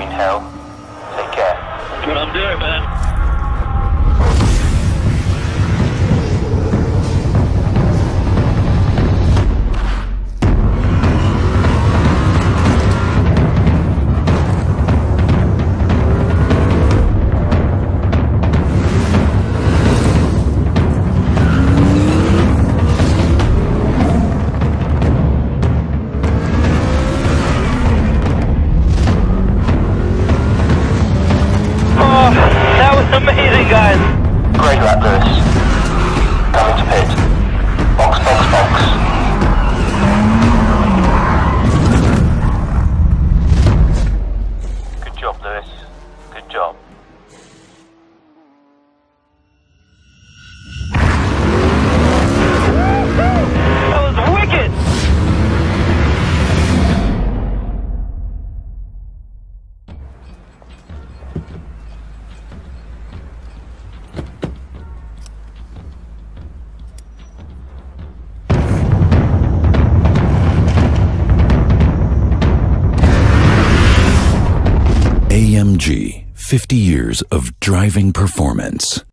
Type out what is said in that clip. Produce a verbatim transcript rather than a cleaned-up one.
Green Hell. Take care. Good, I'm doing, man. Amazing, guys. Great lap, Lewis. Coming to pit. Box, box, box. Good job, Lewis. Good job. That was wicked. A M G, fifty years of driving performance.